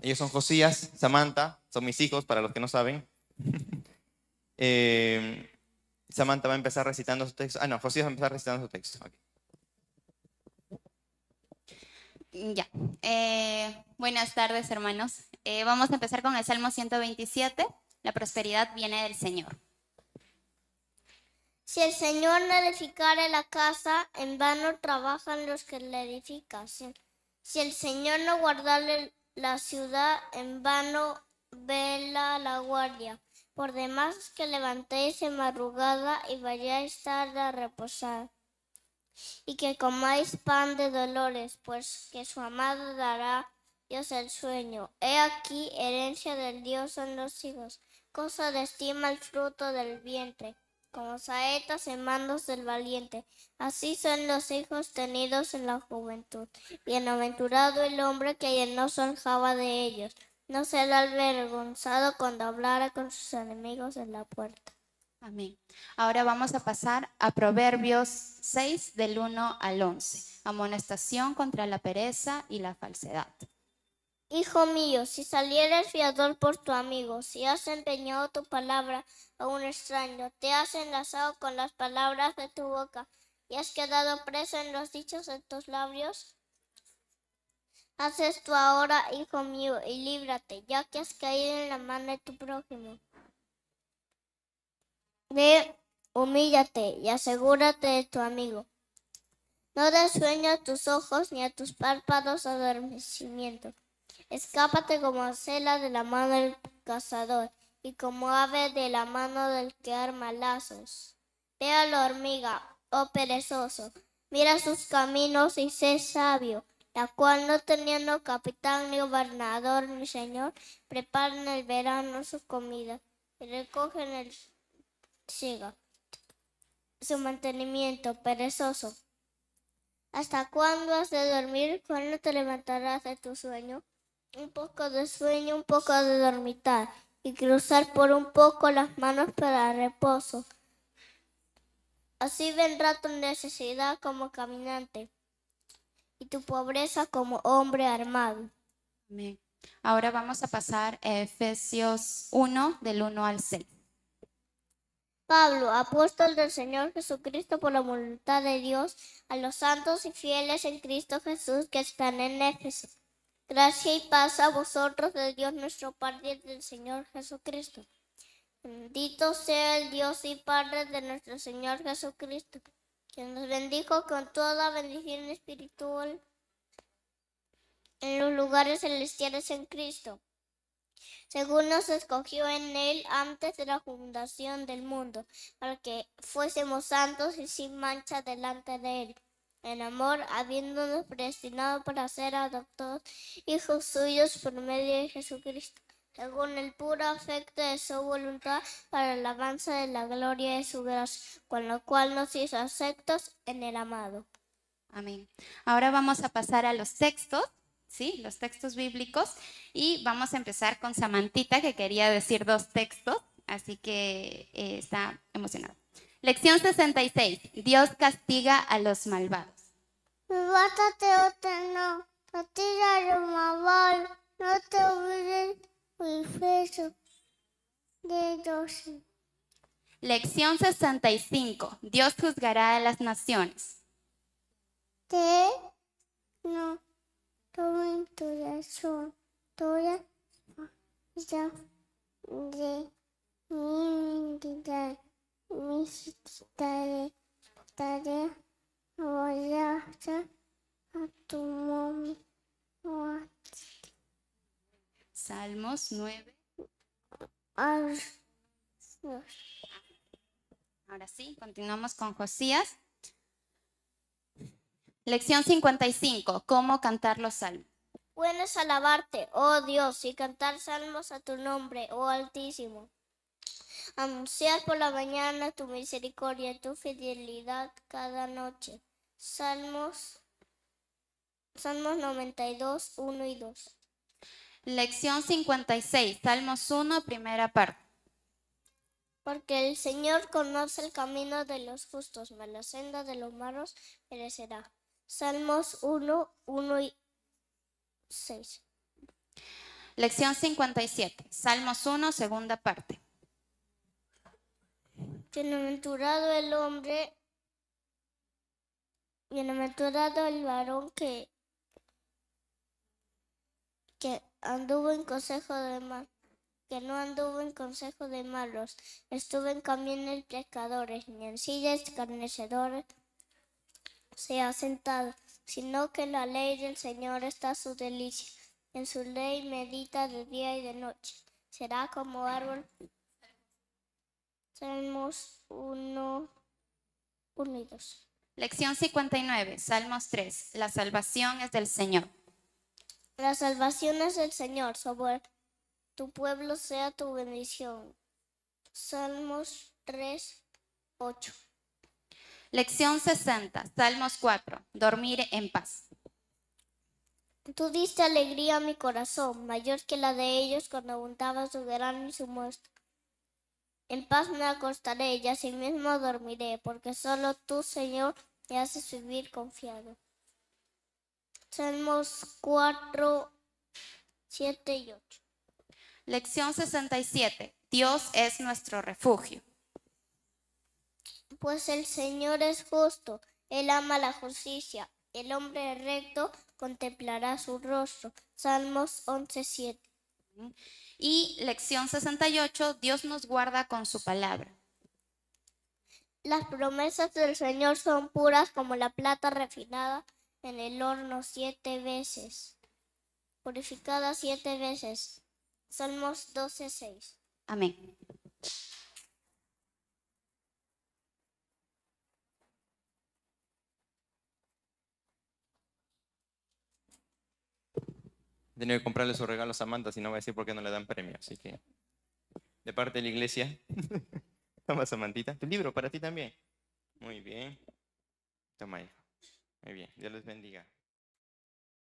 Ellos son Josías, Samantha, son mis hijos, para los que no saben. Samantha va a empezar recitando su texto. No, Josías va a empezar recitando su texto. Okay. Ya. Buenas tardes, hermanos. Vamos a empezar con el Salmo 127. La prosperidad viene del Señor. Si el Señor no edificare la casa, en vano trabajan los que la edifican. Si el Señor no guardare la ciudad, en vano vela la guardia. Por demás que levantéis en madrugada y vayáis tarde a reposar. Y que comáis pan de dolores, pues que su amado dará Dios el sueño. He aquí, herencia del Dios son los hijos, cosa de estima el fruto del vientre, como saetas en manos del valiente. Así son los hijos tenidos en la juventud. Bienaventurado el hombre que no se aljaba de ellos, no será avergonzado cuando hablara con sus enemigos en la puerta. Amén. Ahora vamos a pasar a Proverbios 6, del 1 al 11. Amonestación contra la pereza y la falsedad. Hijo mío, si salieres fiador por tu amigo, si has empeñado tu palabra a un extraño, te has enlazado con las palabras de tu boca y has quedado preso en los dichos de tus labios, haz esto ahora, hijo mío, y líbrate, ya que has caído en la mano de tu prójimo. Ve, humíllate y asegúrate de tu amigo. No des sueño a tus ojos ni a tus párpados adormecimiento. Escápate como cela de la mano del cazador y como ave de la mano del que arma lazos. Ve a la hormiga, oh perezoso, mira sus caminos y sé sabio, la cual no teniendo capitán ni gobernador ni señor, prepara en el verano su comida y recoge en el siga su mantenimiento, perezoso. ¿Hasta cuándo has de dormir? ¿Cuándo te levantarás de tu sueño? Un poco de sueño, un poco de dormitar, y cruzar por un poco las manos para reposo. Así vendrá tu necesidad como caminante, y tu pobreza como hombre armado. Amén. Ahora vamos a pasar a Efesios 1, del 1 al 6. Pablo, apóstol del Señor Jesucristo por la voluntad de Dios, a los santos y fieles en Cristo Jesús que están en Éfeso. Gracia y paz a vosotros de Dios nuestro Padre y del Señor Jesucristo. Bendito sea el Dios y Padre de nuestro Señor Jesucristo, quien nos bendijo con toda bendición espiritual en los lugares celestiales en Cristo, según nos escogió en Él antes de la fundación del mundo, para que fuésemos santos y sin mancha delante de Él, en amor, habiéndonos predestinado para ser adoptados hijos suyos por medio de Jesucristo, según el puro afecto de su voluntad, para el avance de la gloria de su gracia, con lo cual nos hizo aceptos en el amado. Amén. Ahora vamos a pasar a los textos, ¿sí? Los textos bíblicos, y vamos a empezar con Samantita, que quería decir 2 textos, así que está emocionada. Lección 66. Dios castiga a los malvados. Bástate no tira lo malvado, no te olvides el beso de Dios. Lección 65. Dios juzgará a las naciones. No tomen tu razón, toda ya de mi identidad, mi tarea, voy a hacer a tu momento. Salmos 9. Ahora sí, continuamos con Josías. Lección 55. ¿Cómo cantar los salmos? Bueno es alabarte, oh Dios, y cantar salmos a tu nombre, oh Altísimo. Anunciar por la mañana tu misericordia y tu fidelidad cada noche. Salmos 92, 1 y 2. Lección 56. Salmos 1, primera parte. Porque el Señor conoce el camino de los justos, mas la senda de los malos perecerá. Salmos 1, 1 y 6. Lección 57, Salmos 1, segunda parte. Bienaventurado el hombre, bienaventurado el varón que anduvo en consejo de mal, que no anduvo en consejo de malos, estuvo en camino de pecadores, ni en silla de escarnecedores se ha sentado, sino que en la ley del Señor está su delicia, en su ley medita de día y de noche. Será como árbol. Salmos 1, 1 y 2. Lección 59, Salmos 3. La salvación es del Señor. La salvación es del Señor, sobre tu pueblo sea tu bendición. Salmos 3, 8. Lección 60, Salmos 4. Dormir en paz. Tú diste alegría a mi corazón, mayor que la de ellos cuando abundaba su grano y su mosto. En paz me acostaré y asimismo dormiré, porque solo tú, Señor, me haces vivir confiado. Salmos 4, 7 y 8. Lección 67, Dios es nuestro refugio. Pues el Señor es justo, Él ama la justicia, el hombre recto contemplará su rostro. Salmos 11, 7. Y lección 68, Dios nos guarda con su palabra. Las promesas del Señor son puras como la plata refinada en el horno 7 veces, purificada 7 veces. Salmos 12, 6. Amén. He tenido que comprarle su regalo a Samantha, si no va a decir por qué no le dan premio. Así que, de parte de la iglesia, toma, Samantita. Tu libro para ti también. Muy bien. Toma, hijo. Muy bien. Dios les bendiga.